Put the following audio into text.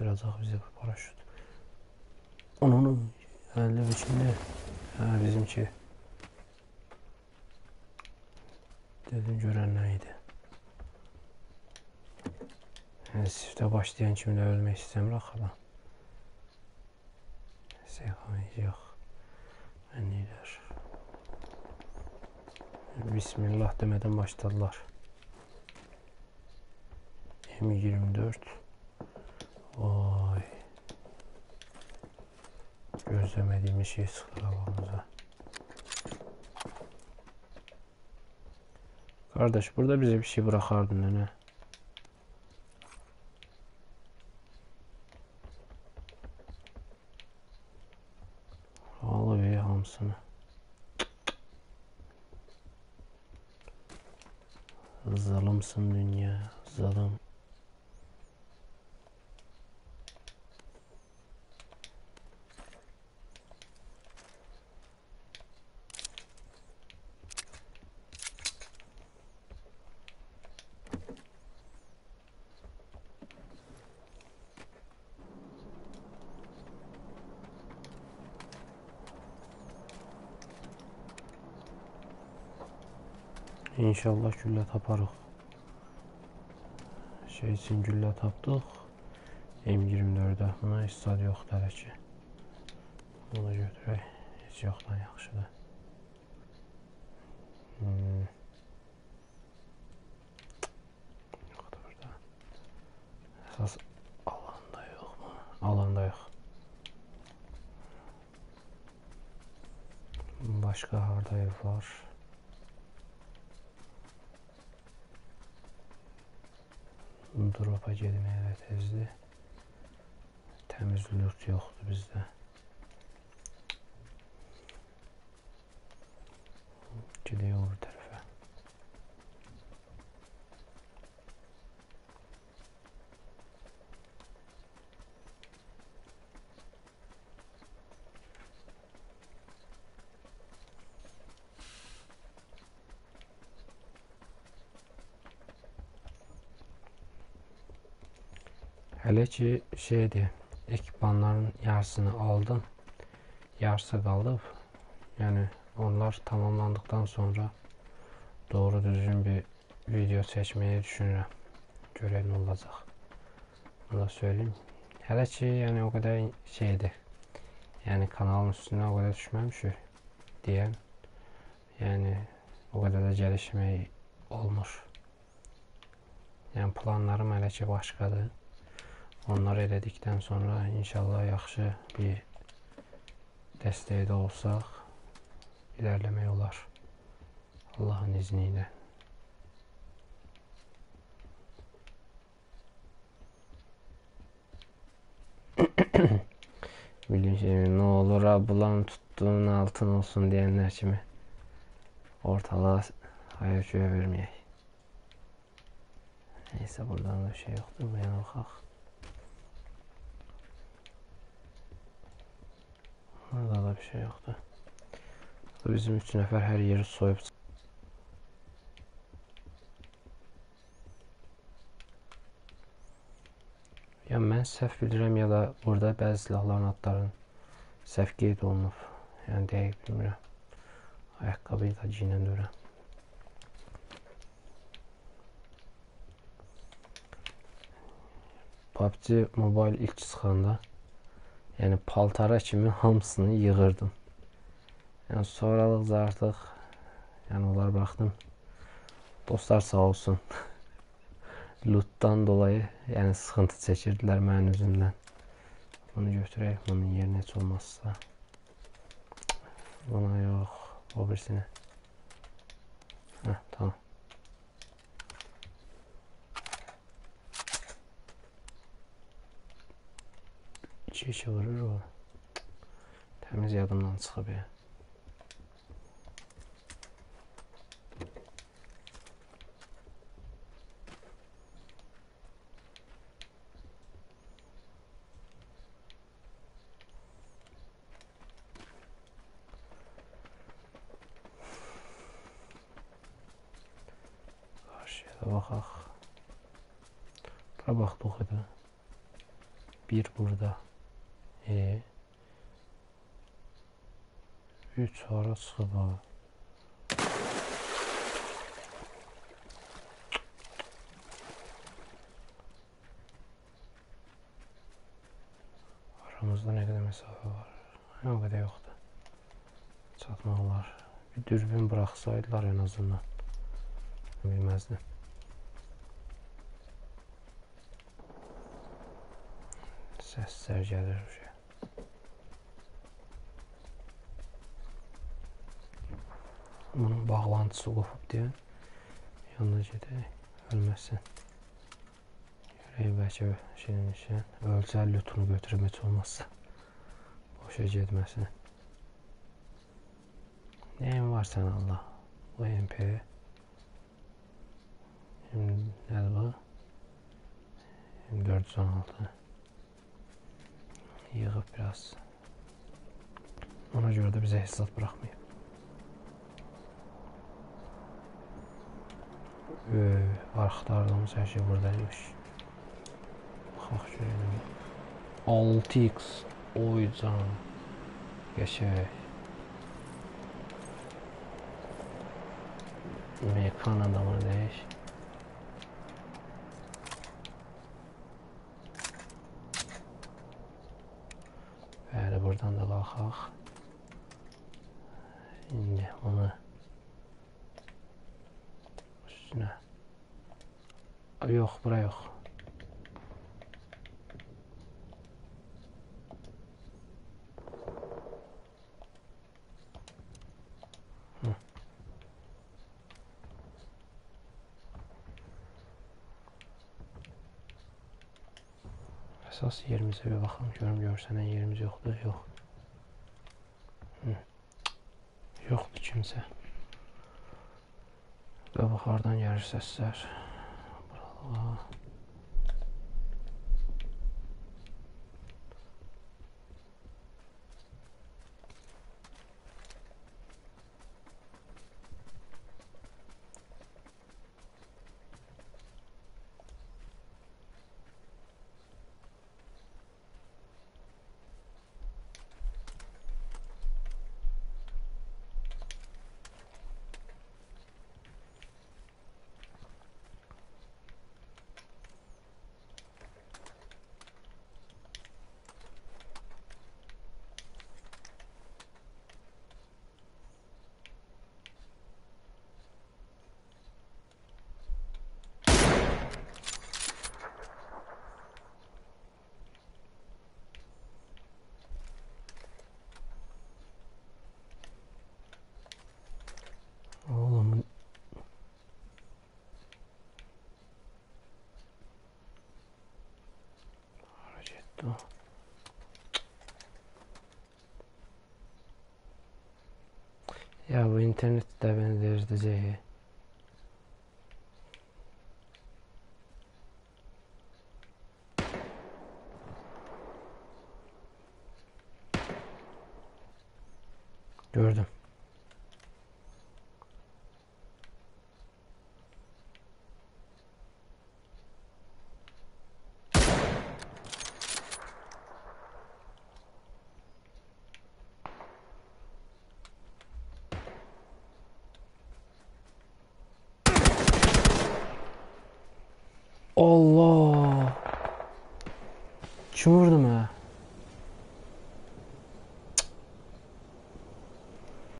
Yapıştıracaq bizi bu paraşüt. Onun əlli biçimli. Bizimki. Dedim görən nə idi. Siftə başlayan kimi də ölmək istəmir axıdan. Yox. Mənliklər. Bismillah demədən başladılar. M24. Oy. Gözləmədiyimiz şey sıxır havamıza. Kardeş, burada bize bir şey bırakardın ne? Ağlı bir hamsını. Zalımsın dünya, zalım. İnşallah güllə taparıq. Şey için güllə tapdıq. M24'də. Buna heç sad yoxdur hələ ki. Bunu götürək. Heç yoxdan yaxşıdır. Yoxdur burada. Əsas alanda yox mu? Alanda yox. Başqa harda ev var? Drop'a gelməyə də tezdir. Təmiz loot yoxdur bizdə. Gedək o tərəfə. Hələ ki şeydir, ekipmanların yarısını aldım, yarısı qalıb. Yəni onlar tamamlandıktan sonra doğru düzgün bir video çəkməyi düşünürəm. Görək nə olacaq. Bunu da söyleyeyim. Hələ ki yəni o qədər şeydir. Yəni kanalın üstünə o qədər düşməmişik deyən. Yəni o qədər də gəlişmək olmur. Yəni planlarım hələ ki başqadır. Onları elədikdən sonra inşallah yaxşı bir dəstəkdə olsaq ilerlemək olar. Allah'ın izniyle. Bilin ne olur ablam tuttuğun altın olsun diyenler kimi ortalığa hayal köye vermeyek. Neyse buradan da bir şey yoktur mu yana bakak. Burada da bir şey yoktu. Bizim 3 nəfər hər yeri soyub. Ya mən səhv bilirəm ya da burada bəzi silahların adların səhv qeyd olunub. Yəni dəqiq bilmirəm. Ayaqqabıyı da giyinən görəm. PUBG Mobile ilk çıxanda yəni paltara kimi hamısını yığırdım. Yəni sonralıqca artıq yəni onları bıraxdım. Dostlar sağ olsun. Loot'dan dolayı yəni sıxıntı çəkirdilər mənim üzümdən. Bunu götürək, bunun yerinə heç olmazsa. Buna yox, o birisini. Tamam. İki vurur o. Təmiz yadımdan çıxıb ya. Baxaq. Bura baxdıq idi. Bir burada. 3 hara çıxıb ha. Aramızda ne kadar mesafe var? O kadar yoktu. Çatmaq olar. Bir dürbün bıraksaydılar en azından. Bilmezdim. Sesler gelir bir şey. Bunun bağlantısı kopub diye yanına gedək. Ölməsin. Görək bəlkə şeyin işin. Ölsə lütunu götürüb heç olmazsa. Boşa getməsin. Neyin var sən Allah? Bu MP. Nədir bu? 416. Yığıb biraz. Ona görə də bizə hesab bırakmayıb. Axtardığımız her şey buradaymış. Baxaq görəyim. 6x. Oy can. Geçək. Mekan adamını değiş. Bəli, buradan da baxaq. İndi onu üstünə. Yox, bura yox. Əsas yerimizə bir baxım, görüm görsənən yerimiz yoxdur, yox. Yoxdur kimsə. Və baxardan gəlir səslər. Buralığa. Oğlum. Hareket o. Ya bu internette beni delirteceği. Gördüm. Allah! Kim vurdu mu?